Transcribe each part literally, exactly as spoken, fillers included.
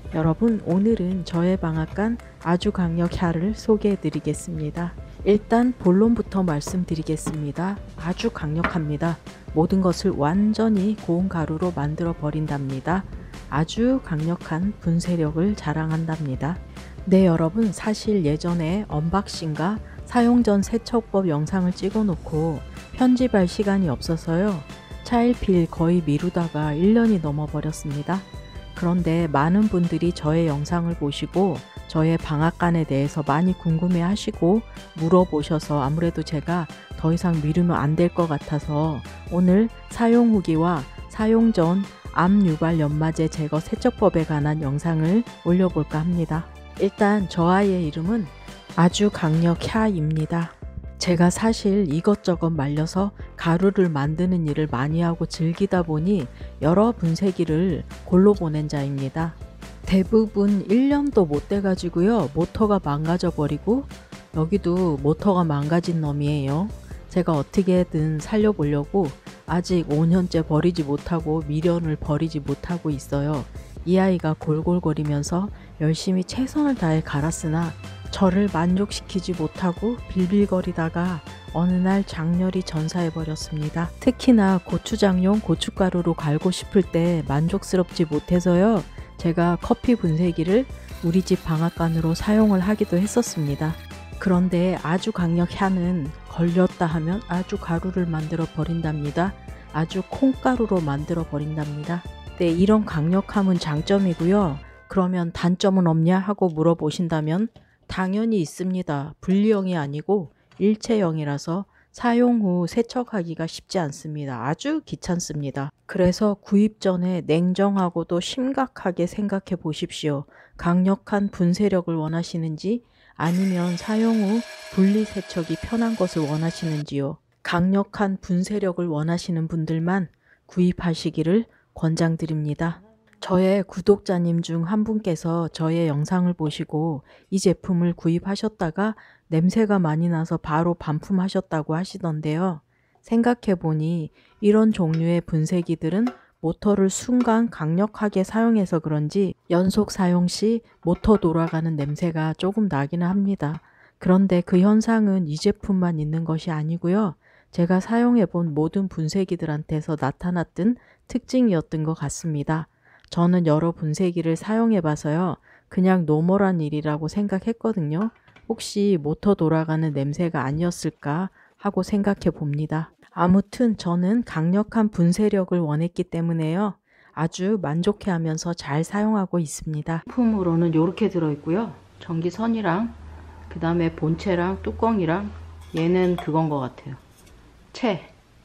여러분, 오늘은 저의 방앗간 아주 강력 혀를 소개해 드리겠습니다. 일단 본론부터 말씀드리겠습니다. 아주 강력합니다. 모든 것을 완전히 고운 가루로 만들어 버린답니다. 아주 강력한 분쇄력을 자랑한답니다. 네, 여러분, 사실 예전에 언박싱과 사용 전 세척법 영상을 찍어 놓고 편집할 시간이 없어서요. 차일피일 거의 미루다가 일 년이 넘어 버렸습니다. 그런데 많은 분들이 저의 영상을 보시고 저의 방앗간에 대해서 많이 궁금해 하시고 물어보셔서 아무래도 제가 더 이상 미루면 안 될 것 같아서 오늘 사용 후기와 사용 전 암 유발 연마제 제거 세척법에 관한 영상을 올려볼까 합니다. 일단 저 아이의 이름은 아주 강력 혀입니다. 제가 사실 이것저것 말려서 가루를 만드는 일을 많이 하고 즐기다 보니 여러 분쇄기를 골로 보낸 자입니다. 대부분 일 년도 못 돼가지고요. 모터가 망가져 버리고 여기도 모터가 망가진 놈이에요. 제가 어떻게든 살려보려고 아직 오 년째 버리지 못하고 미련을 버리지 못하고 있어요. 이 아이가 골골거리면서 열심히 최선을 다해 갈았으나 저를 만족시키지 못하고 빌빌거리다가 어느 날 장렬히 전사해버렸습니다. 특히나 고추장용 고춧가루로 갈고 싶을 때 만족스럽지 못해서요. 제가 커피 분쇄기를 우리 집 방앗간으로 사용을 하기도 했었습니다. 그런데 아주 강력 혀는 걸렸다 하면 아주 가루를 만들어 버린답니다. 아주 콩가루로 만들어 버린답니다. 네, 이런 강력함은 장점이고요. 그러면 단점은 없냐 하고 물어보신다면 당연히 있습니다. 분리형이 아니고 일체형이라서 사용 후 세척하기가 쉽지 않습니다. 아주 귀찮습니다. 그래서 구입 전에 냉정하고도 심각하게 생각해 보십시오. 강력한 분쇄력을 원하시는지 아니면 사용 후 분리 세척이 편한 것을 원하시는지요. 강력한 분쇄력을 원하시는 분들만 구입하시기를 권장드립니다. 저의 구독자님 중 한 분께서 저의 영상을 보시고 이 제품을 구입하셨다가 냄새가 많이 나서 바로 반품하셨다고 하시던데요. 생각해보니 이런 종류의 분쇄기들은 모터를 순간 강력하게 사용해서 그런지 연속 사용 시 모터 돌아가는 냄새가 조금 나기는 합니다. 그런데 그 현상은 이 제품만 있는 것이 아니고요. 제가 사용해본 모든 분쇄기들한테서 나타났던 특징이었던 것 같습니다. 저는 여러 분쇄기를 사용해봐서요. 그냥 노멀한 일이라고 생각했거든요. 혹시 모터 돌아가는 냄새가 아니었을까 하고 생각해 봅니다. 아무튼 저는 강력한 분쇄력을 원했기 때문에요. 아주 만족해하면서 잘 사용하고 있습니다. 제품으로는 이렇게 들어있고요. 전기선이랑 그 다음에 본체랑 뚜껑이랑 얘는 그건 것 같아요. 채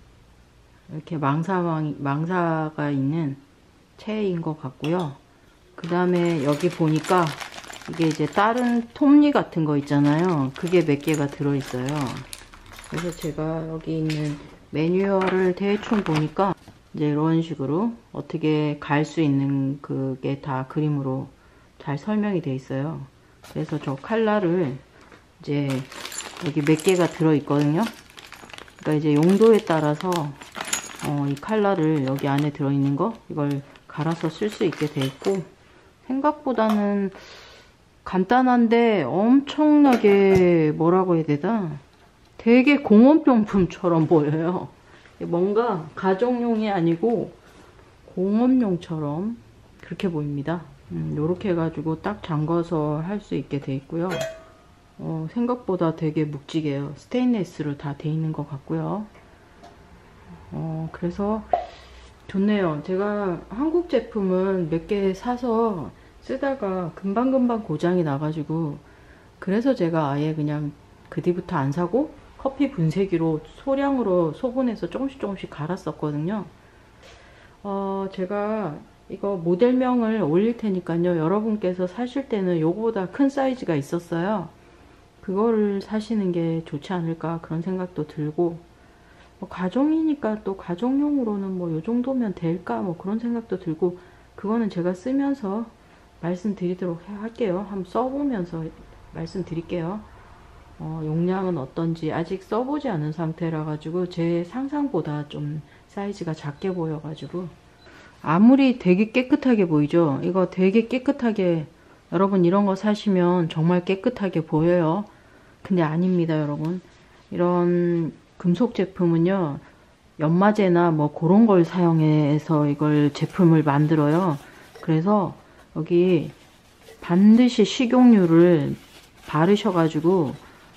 이렇게 망사, 망사가 있는 채인 것 같고요. 그 다음에 여기 보니까 이게 이제 다른 톱니 같은 거 있잖아요. 그게 몇 개가 들어있어요. 그래서 제가 여기 있는 매뉴얼을 대충 보니까 이제 이런 식으로 어떻게 갈 수 있는 그게 다 그림으로 잘 설명이 돼 있어요. 그래서 저 칼날을 이제 여기 몇 개가 들어있거든요. 그러니까 이제 용도에 따라서 어, 이 칼날을 여기 안에 들어있는 거 이걸 갈아서 쓸 수 있게 돼 있고 생각보다는 간단한데 엄청나게 뭐라고 해야 되나 되게 공업용품처럼 보여요. 뭔가 가정용이 아니고 공업용처럼 그렇게 보입니다. 음, 요렇게 해가지고 딱 잠궈서 할 수 있게 돼 있고요. 어, 생각보다 되게 묵직해요. 스테인리스로 다 돼 있는 것 같고요. 어, 그래서 좋네요. 제가 한국 제품은 몇 개 사서 쓰다가 금방금방 고장이 나가지고 그래서 제가 아예 그냥 그 뒤부터 안 사고 커피 분쇄기로 소량으로 소분해서 조금씩 조금씩 갈았었거든요. 어, 제가 이거 모델명을 올릴 테니까요. 여러분께서 사실 때는 요거보다 큰 사이즈가 있었어요. 그거를 사시는 게 좋지 않을까 그런 생각도 들고 뭐 가정이니까 또 가정용으로는 뭐 요 정도면 될까 뭐 그런 생각도 들고 그거는 제가 쓰면서 말씀드리도록 할게요. 한번 써보면서 말씀드릴게요. 어, 용량은 어떤지 아직 써보지 않은 상태라 가지고 제 상상보다 좀 사이즈가 작게 보여 가지고 아무리 되게 깨끗하게 보이죠? 이거 되게 깨끗하게, 여러분 이런 거 사시면 정말 깨끗하게 보여요. 근데 아닙니다, 여러분. 이런 금속 제품은요, 연마제나 뭐 그런 걸 사용해서 이걸 제품을 만들어요. 그래서 여기 반드시 식용유를 바르셔가지고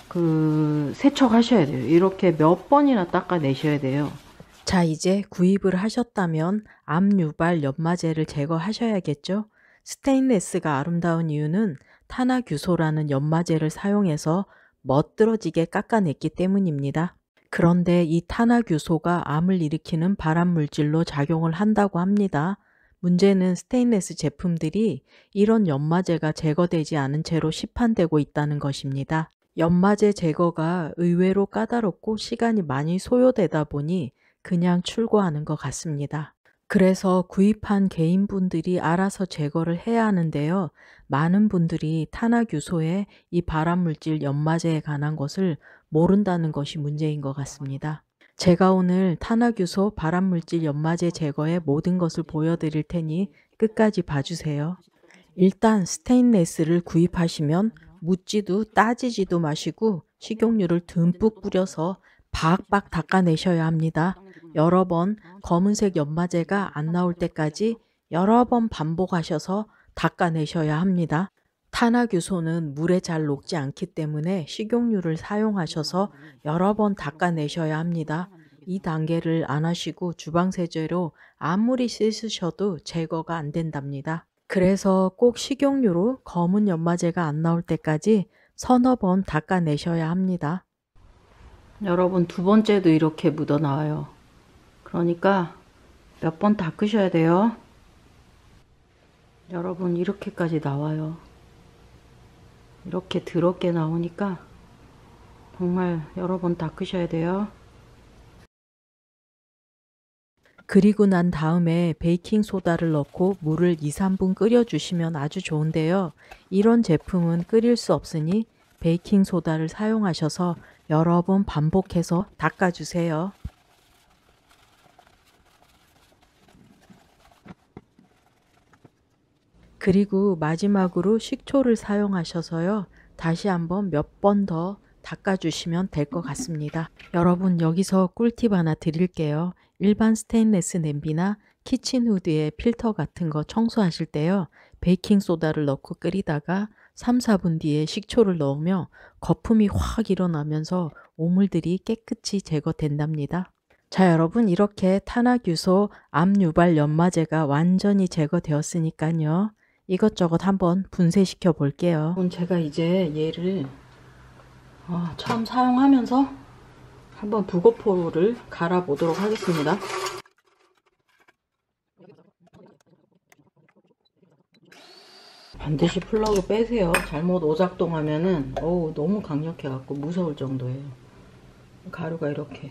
그 세척하셔야 돼요. 이렇게 몇 번이나 닦아내셔야 돼요. 자, 이제 구입을 하셨다면 암 유발 연마제를 제거하셔야겠죠? 스테인레스가 아름다운 이유는 탄화규소라는 연마제를 사용해서 멋들어지게 깎아냈기 때문입니다. 그런데 이 탄화규소가 암을 일으키는 발암물질로 작용을 한다고 합니다. 문제는 스테인레스 제품들이 이런 연마제가 제거되지 않은 채로 시판되고 있다는 것입니다. 연마제 제거가 의외로 까다롭고 시간이 많이 소요되다 보니 그냥 출고하는 것 같습니다. 그래서 구입한 개인분들이 알아서 제거를 해야 하는데요. 많은 분들이 탄화규소의 이 발암물질 연마제에 관한 것을 모른다는 것이 문제인 것 같습니다. 제가 오늘 탄화규소 발암물질 연마제 제거의 모든 것을 보여드릴 테니 끝까지 봐주세요. 일단 스테인레스를 구입하시면 묻지도 따지지도 마시고 식용유를 듬뿍 뿌려서 박박 닦아내셔야 합니다. 여러 번 검은색 연마제가 안 나올 때까지 여러 번 반복하셔서 닦아내셔야 합니다. 탄화규소는 물에 잘 녹지 않기 때문에 식용유를 사용하셔서 여러 번 닦아내셔야 합니다. 이 단계를 안 하시고 주방세제로 아무리 씻으셔도 제거가 안 된답니다. 그래서 꼭 식용유로 검은 연마제가 안 나올 때까지 서너 번 닦아내셔야 합니다. 여러분 두 번째도 이렇게 묻어 나와요. 그러니까 몇 번 닦으셔야 돼요. 여러분 이렇게까지 나와요. 이렇게 더럽게 나오니까 정말 여러 번 닦으셔야 돼요. 그리고 난 다음에 베이킹소다를 넣고 물을 이, 삼 분 끓여주시면 아주 좋은데요. 이런 제품은 끓일 수 없으니 베이킹소다를 사용하셔서 여러 번 반복해서 닦아주세요. 그리고 마지막으로 식초를 사용하셔서요. 다시 한번 몇 번 더 닦아주시면 될 것 같습니다. 여러분 여기서 꿀팁 하나 드릴게요. 일반 스테인레스 냄비나 키친 후드에 필터 같은 거 청소하실 때요. 베이킹소다를 넣고 끓이다가 삼, 사 분 뒤에 식초를 넣으면 거품이 확 일어나면서 오물들이 깨끗이 제거된답니다. 자, 여러분 이렇게 탄화규소 암 유발 연마제가 완전히 제거되었으니까요. 이것저것 한번 분쇄시켜 볼게요. 제가 이제 얘를 어, 처음 사용하면서 한번 부고포를 갈아 보도록 하겠습니다. 반드시 플러그 빼세요. 잘못 오작동하면은 어우 너무 강력해 갖고 무서울 정도예요. 가루가 이렇게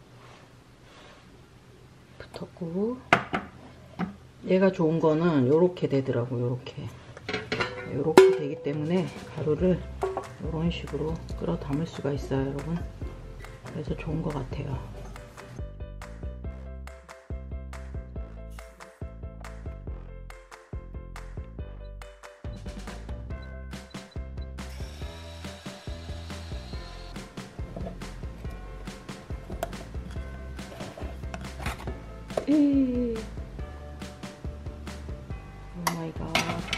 붙었고, 얘가 좋은 거는 요렇게 되더라고. 요렇게 요렇게 되기 때문에 가루를 이런 식으로 끌어 담을 수가 있어요, 여러분. 그래서 좋은 것 같아요. 오 마이 갓.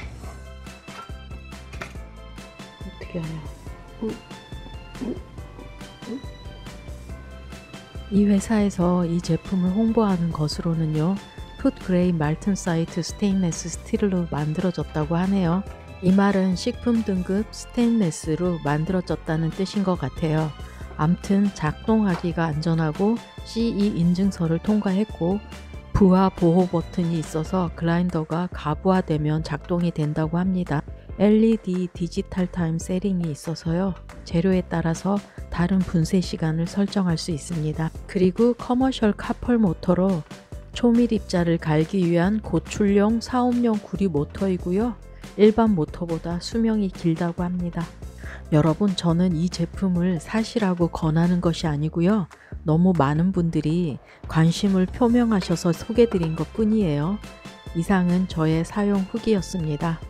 어떻게 하냐. 우, 우, 우. 이 회사에서 이 제품을 홍보하는 것으로는요. 풋 그레이 말튼사이트 스테인레스 스틸로 만들어졌다고 하네요. 이 말은 식품 등급 스테인레스로 만들어졌다는 뜻인 것 같아요. 암튼 작동하기가 안전하고 씨이 인증서를 통과했고 부하 보호 버튼이 있어서 그라인더가 가부화되면 작동이 된다고 합니다. 엘이디 디지털 타임 세팅이 있어서요. 재료에 따라서 다른 분쇄 시간을 설정할 수 있습니다. 그리고 커머셜 카펄 모터로 초밀입자를 갈기 위한 고출용 사업용 구리 모터이고요. 일반 모터보다 수명이 길다고 합니다. 여러분 저는 이 제품을 사시라고 권하는 것이 아니고요. 너무 많은 분들이 관심을 표명하셔서 소개드린 것 뿐이에요. 이상은 저의 사용 후기였습니다.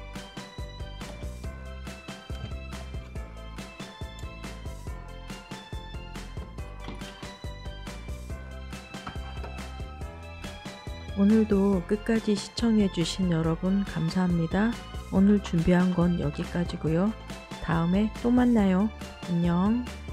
오늘도 끝까지 시청해주신 여러분 감사합니다. 오늘 준비한 건 여기까지고요. 다음에 또 만나요. 안녕.